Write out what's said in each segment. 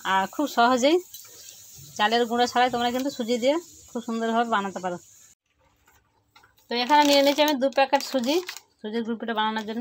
আর খুব সহজেই চালের গুঁড়ো ছাড়াই তোমরা কিন্তু সুজি দিয়ে খুব সুন্দরভাবে বানাতে পারো। তো এখানে নিয়ে নিয়েছি আমি 2 প্যাকেট সুজির গুড় পিঠা বানানোর জন্য।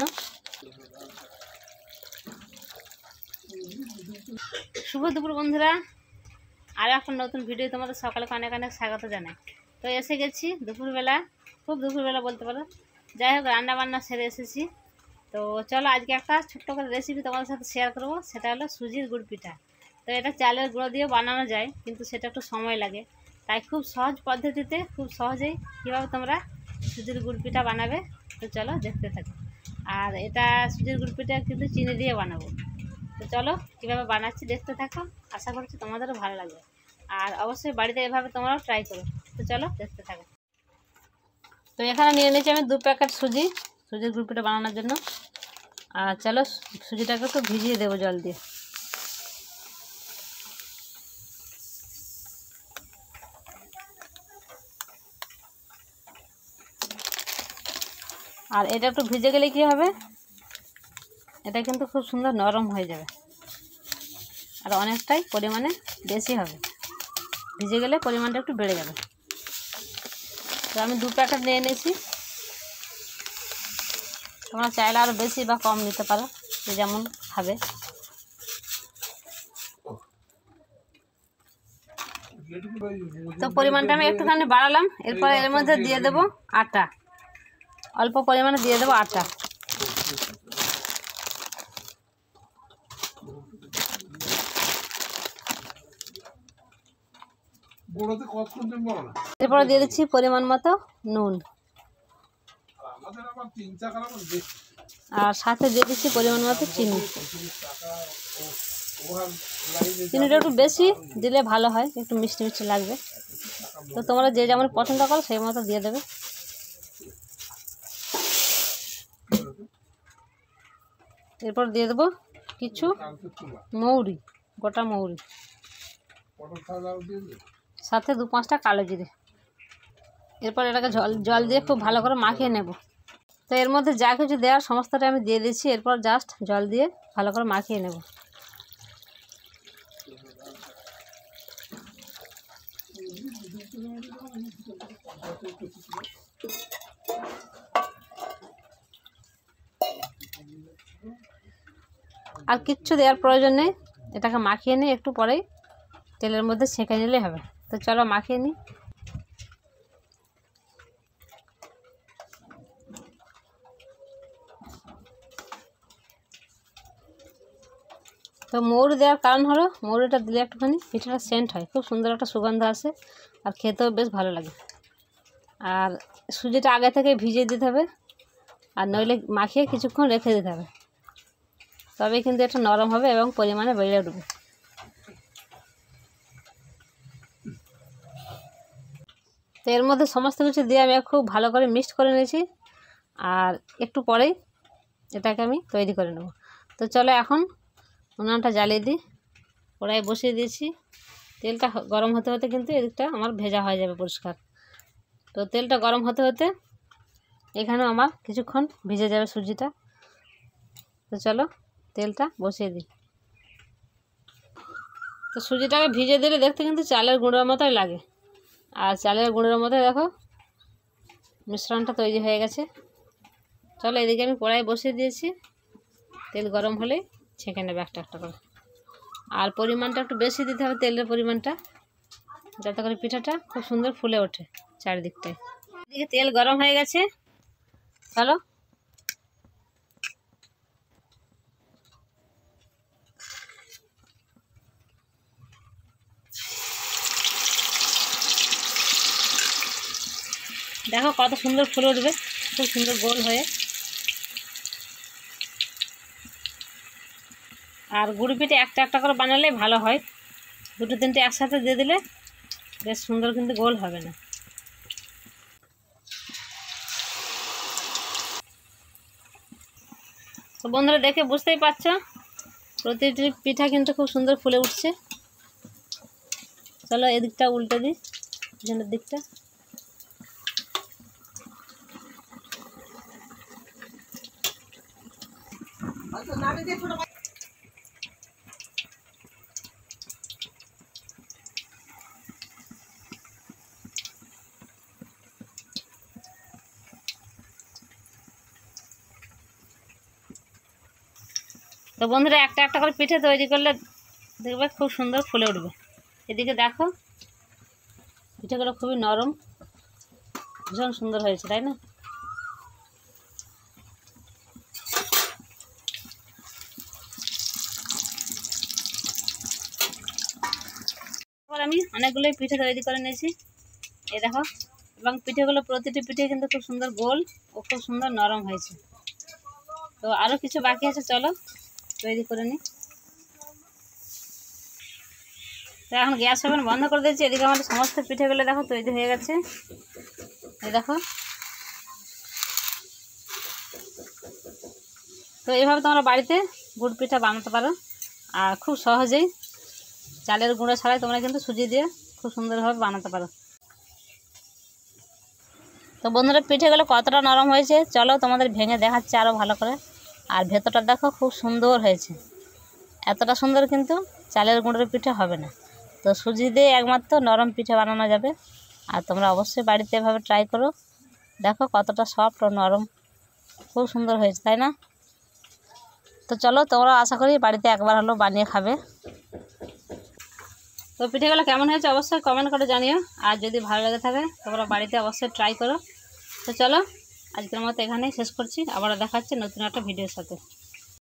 শুভ দুপুর বন্ধুরা, আর একটা নতুন ভিডিও তোমাদের সকালে অনেক অনেক স্বাগত জানাই। তো এসে গেছি দুপুরবেলা, খুব দুপুরবেলা বলতে পারো। যাই হোক, রান্না বান্না সেরে এসেছি। তো চলো আজকে একটা ছোট্ট করে রেসিপি তোমাদের সাথে শেয়ার করব। সেটা হলো সুজির গুড় পিঠা। তো এটা চালের গুঁড়ো দিয়ে বানানো যায়, কিন্তু সেটা একটু সময় লাগে। তাই খুব সহজ পদ্ধতিতে, খুব সহজেই কীভাবে তোমরা সুজির গুড় পিঠা বানাবে, তো চলো দেখতে থাকো। আর এটা সুজির গুড় পিঠা কিন্তু চিনি দিয়ে বানাবো। তো চলো কীভাবে বানাচ্ছি দেখতে থাকো, আশা করছি তোমাদেরও ভালো লাগবে। আর অবশ্যই বাড়িতে এভাবে তোমরাও ট্রাই করো। তো চলো দেখতে থাকো। তো এখানে নিয়ে নিয়েছি আমি 2 প্যাকেট সুজির গুড় পিঠা বানানোর জন্য। আর চলো সুজিটাকে একটু ভিজিয়ে দেবো জল দিয়ে। আর এটা একটু ভিজে গেলে কি হবে, এটা কিন্তু খুব সুন্দর নরম হয়ে যাবে আর অনেকটাই পরিমাণে বেশি হবে। ভিজে গেলে পরিমাণটা একটু বেড়ে যাবে। তো আমি 2 প্যাকেট নিয়ে নিয়েছি। তোমরা চাইলে আরও বেশি বা কম নিতে পারো, যে যেমন খাবে। তো পরিমাণটা আমি একটুখানি বাড়ালাম। এরপরে এর মধ্যে দিয়ে দেবো আটা, অল্প পরিমাণে দিয়ে দেবো আটা। এরপরে দিয়ে দিচ্ছি পরিমাণ মতো নুন, আর সাথে দিয়ে দিচ্ছি পরিমাণ মতো চিনি। চিনিটা একটু বেশি দিলে ভালো হয়, একটু মিষ্টি মিষ্টি লাগবে। তো তোমরা যে যেমন পছন্দ করো সেই মতো দিয়ে দেবে। এরপর দিয়ে দেবো কিছু মৌরি, গোটা মৌরি, সাথে 2-5টা কালো জিরে। এরপর এটাকে জল দিয়ে খুব ভালো করে মাখিয়ে নেব। তো এর মধ্যে যা কিছু দেওয়ার সমস্তটা আমি দিয়ে দিচ্ছি। এরপর জাস্ট জল দিয়ে ভালো করে মাখিয়ে নেব। আর কিচ্ছু দেওয়ার প্রয়োজন নেই, এটাকে মাখিয়ে নিই। একটু পরেই তেলের মধ্যে ছেঁকে নিলেই হবে। তো চলো মাখিয়ে নিই। তো মৌরি দেওয়ার কারণ হলো, মৌরিটা দিলে একটুখানি পিঠাটা সেন্ট হয়, খুব সুন্দর একটা সুগন্ধ আসে, আর খেতেও বেশ ভালো লাগে। আর সুজিটা আগে থেকে ভিজিয়ে দিতে হবে, আর নইলে মাখিয়ে কিছুক্ষণ রেখে দিতে হবে, তবে কিন্তু এটা নরম হবে এবং পরিমাণে বেড়ে উঠবে। তো এর মধ্যে সমস্ত কিছু দিয়ে আমি খুব ভালো করে মিক্সড করে নিয়েছি। আর একটু পরেই এটাকে আমি তৈরি করে নেব। তো চলো এখন উনানটা জ্বালিয়ে দিই। কড়াই বসিয়ে দিয়েছি। তেলটা গরম হতে হতে কিন্তু এদিকটা আমার ভেজা হয়ে যাবে পরিষ্কার। তো তেলটা গরম হতে হতে এখানেও আমার কিছুক্ষণ ভিজে যাবে সুজিটা। তো চলো তেলটা বসিয়ে দিই। তো সুজিটাকে ভিজে দিলে দেখতে কিন্তু চালের গুঁড়োর মতোই লাগে। আর চালের গুঁড়োর মতোই দেখো মিশ্রণটা তৈরি হয়ে গেছে। চলো এদিকে আমি কড়াই বসিয়ে দিয়েছি। তেল গরম হলেই ছেঁকে নেবে একটা একটা করে। আর পরিমাণটা একটু বেশি দিতে হবে, তেলের পরিমাণটা, যাতে করে পিঠাটা খুব সুন্দর ফুলে ওঠে চারিদিকটায়। এদিকে তেল গরম হয়ে গেছে। চলো দেখো কত সুন্দর ফুলে উঠবে, খুব সুন্দর গোল হয়ে। আর গুড় পিঠে একটা একটা করে বানালে ভালো হয়, 2-3টে একসাথে দিয়ে দিলে বেশ সুন্দর কিন্তু গোল হবে না। তো বন্ধুরা দেখে বুঝতেই পারছো প্রতিটি পিঠা কিন্তু খুব সুন্দর ফুলে উঠছে। চলো এদিকটা উল্টে দিই, পিছনের দিকটা। তো বন্ধুরা একটা একটা করে পিঠে তৈরি করলে দেখবে খুব সুন্দর ফুলে উঠবে। এদিকে দেখো পিঠেগুলো খুবই নরম, ভীষণ সুন্দর হয়েছে, তাই না? আমি অনেকগুলোই পিঠে তৈরি করে নিয়েছি, এই দেখো। এবং পিঠেগুলো প্রতিটি পিঠে কিন্তু খুব সুন্দর গোল ও খুব সুন্দর নরম হয়েছে। তো আরও কিছু বাকি আছে, চলো তৈরি করে নিই। তো এখন গ্যাস ওভেন বন্ধ করে দিয়েছি। এদিকে আমাদের সমস্ত পিঠেগুলো দেখো তৈরি হয়ে গেছে, এই দেখো। তো এইভাবে তোমরা বাড়িতে গুড় পিঠা বানাতে পারো, আর খুব সহজেই চালের গুঁড়ো ছাড়াই তোমরা কিন্তু সুজি দিয়ে খুব সুন্দরভাবে বানাতে পারো। তো বন্ধুরা পিঠেগুলো কতটা নরম হয়েছে চলো তোমাদের ভেঙে দেখাচ্ছি আরও ভালো করে। আর ভেতরটা দেখো খুব সুন্দর হয়েছে, এতটা সুন্দর কিন্তু চালের গুঁড়োর পিঠে হবে না। তো সুজি দিয়ে একমাত্র নরম পিঠে বানানো যাবে। আর তোমরা অবশ্যই বাড়িতে এভাবে ট্রাই করো, দেখো কতটা সফট ও নরম, খুব সুন্দর হয়েছে, তাই না? তো চলো তোমরা আশা করি বাড়িতে একবার হলো বানিয়ে খাবে। তো পিঠেগুলো কেমন হয়েছে অবশ্যই কমেন্ট করে জানিও। আর যদি ভালো লেগে থাকে তোমরা বাড়িতে অবশ্যই ট্রাই করো। তো চলো আজকের মতো এখানেই শেষ করছি, আবার দেখা হচ্ছে নতুন একটা ভিডিওর সাথে।